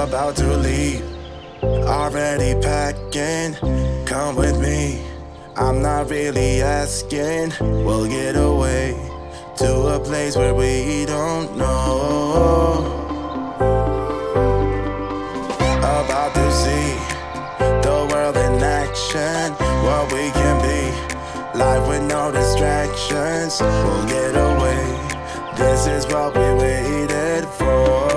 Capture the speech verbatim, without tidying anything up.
about to leave, already packing. Come with me, I'm not really asking. We'll get away to a place where we don't know. About to see the world in action, what we can be, life with no distractions. We'll get away, this is what we waited for.